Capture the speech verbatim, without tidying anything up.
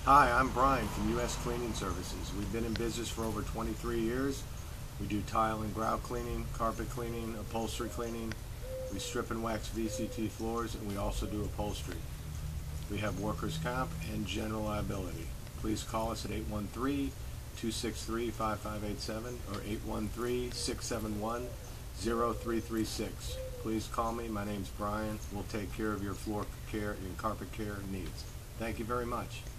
Hi, I'm Brian from U S Cleaning Services. We've been in business for over twenty-three years. We do tile and grout cleaning, carpet cleaning, upholstery cleaning. We strip and wax V C T floors, and we also do upholstery. We have workers' comp and general liability. Please call us at eight one three, two six three, five five eight seven or eight one three, six seven one, zero three three six. Please call me. My name's Brian. We'll take care of your floor care and carpet care needs. Thank you very much.